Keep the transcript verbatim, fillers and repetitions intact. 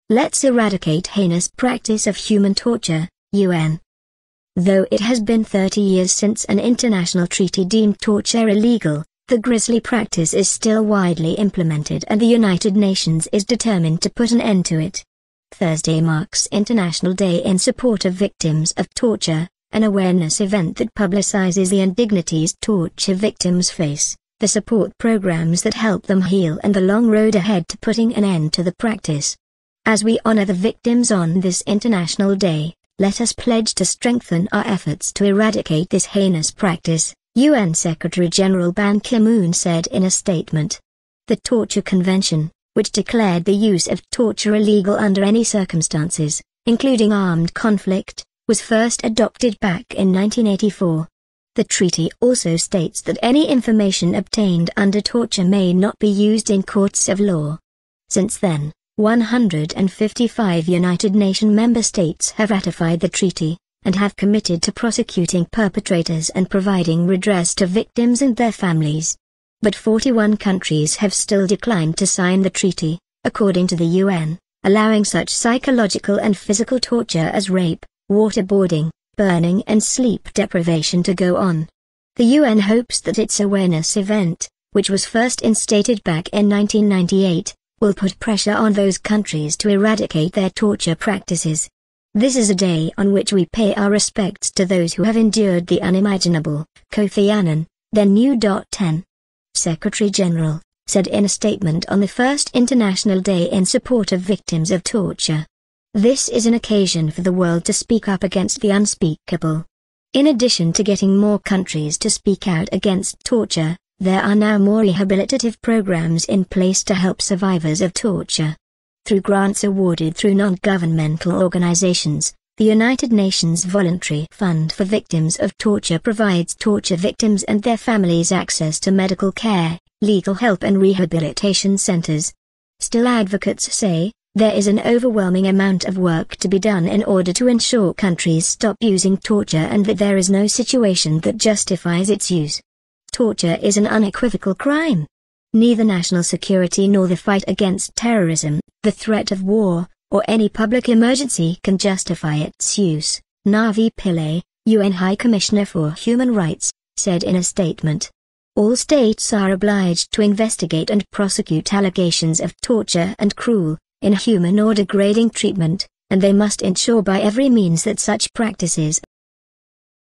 Let's eradicate heinous practice of human torture, U N. Though it has been thirty years since an international treaty deemed torture illegal, the grisly practice is still widely implemented and the United Nations is determined to put an end to it. Thursday marks International Day in support of victims of torture, an awareness event that publicizes the indignities torture victims face, the support programs that help them heal and the long road ahead to putting an end to the practice. As we honor the victims on this International Day, let us pledge to strengthen our efforts to eradicate this heinous practice, U N Secretary-General Ban Ki-moon said in a statement. The Torture Convention, which declared the use of torture illegal under any circumstances, including armed conflict, was first adopted back in nineteen eighty-four. The treaty also states that any information obtained under torture may not be used in courts of law. Since then, one hundred fifty-five United Nations member states have ratified the treaty, and have committed to prosecuting perpetrators and providing redress to victims and their families. But forty-one countries have still declined to sign the treaty, according to the U N, allowing such psychological and physical torture as rape, waterboarding, burning and sleep deprivation to go on. The U N hopes that its awareness event, which was first instated back in nineteen ninety-eight, will put pressure on those countries to eradicate their torture practices. This is a day on which we pay our respects to those who have endured the unimaginable, Kofi Annan, then new ten. Secretary-General, said in a statement on the first International Day in support of victims of torture. This is an occasion for the world to speak up against the unspeakable. In addition to getting more countries to speak out against torture, there are now more rehabilitative programs in place to help survivors of torture. Through grants awarded through non-governmental organizations, the United Nations Voluntary Fund for Victims of Torture provides torture victims and their families access to medical care, legal help and rehabilitation centers. Still, advocates say, there is an overwhelming amount of work to be done in order to ensure countries stop using torture and that there is no situation that justifies its use. Torture is an unequivocal crime. Neither national security nor the fight against terrorism, the threat of war, or any public emergency can justify its use, Navi Pillay, U N High Commissioner for Human Rights, said in a statement. All states are obliged to investigate and prosecute allegations of torture and cruel, inhuman or degrading treatment, and they must ensure by every means that such practices